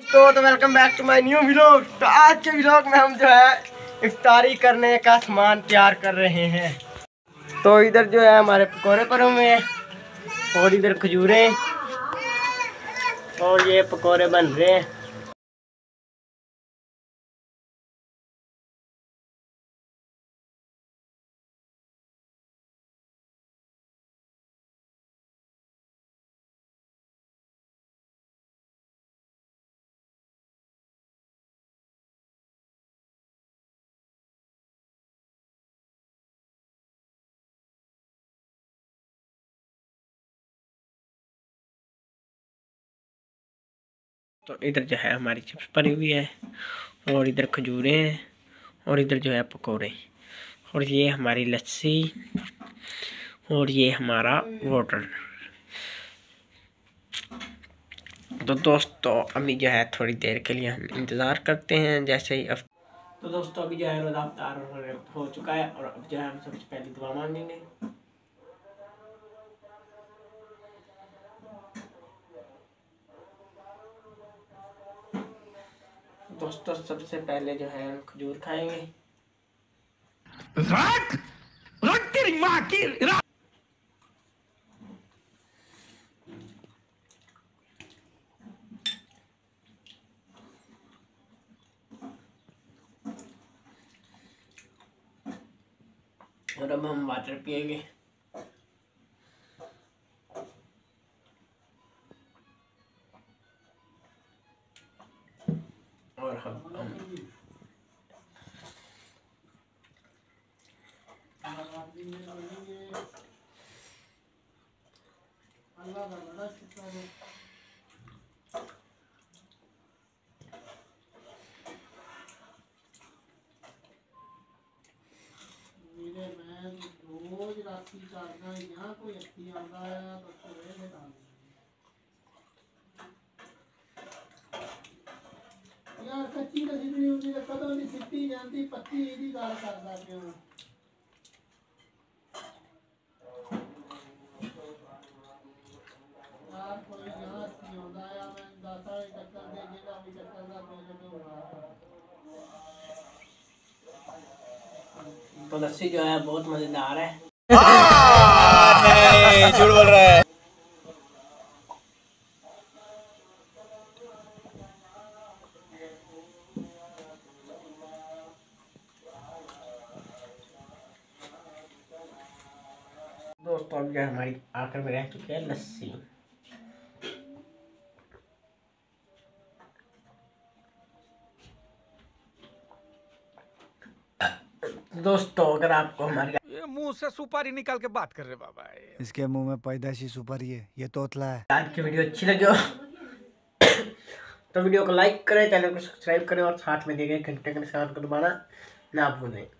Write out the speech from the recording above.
दोस्तों, तो welcome back to my new vlog. तो आज के व्लॉग में हम जो है इफ्तारी करने का सामान तैयार कर रहे हैं। तो इधर जो है हमारे पकोड़े पड़े हुए हैं और इधर खजूरें और ये पकोड़े बन रहे हैं। तो इधर जो है हमारी चिप्स पड़ी हुई है और इधर खजूरें हैं और इधर जो है पकोड़े और ये हमारी लस्सी और ये हमारा वाटर। तो दोस्तों अभी जो है थोड़ी देर के लिए हम इंतज़ार करते हैं जैसे ही तो दोस्तों अभी जो है रोज़ा इफ्तार हो चुका है और अब जो है हम सबसे पहले दुआ मांगेंगे। दोस्तों सबसे पहले जो है हम खजूर खाएंगे। तेरी माँ की और अब हम वाटर पिएंगे। और हम रोज राती चाहता है यहाँ कोई अच्छी आता है तो यार कच्ची कच्ची नहीं होती तो कदों नहीं सिट्टी जानती पत्ती यही गाल करता क्यों यार कोई यहाँ अच्छी होता है मैं दाता टक्कर दे देगा भी टक्कर का तो लस्सी जो है बहुत मजेदार है। नहीं झूठ बोल रहा है। दोस्तों अब जो हमारी आखिर में रह चुकी है लस्सी। दोस्तों अगर आपको हमारी ये मुंह से सुपारी निकाल के बात कर रहे बाबा, इसके मुंह में पैदाशी सुपारी है, ये तोतला है। आज की वीडियो अच्छी लगी हो तो वीडियो को लाइक करें, चैनल को सब्सक्राइब करें और साथ में दिए गए घंटे के निशान को दबाना ना भूलें।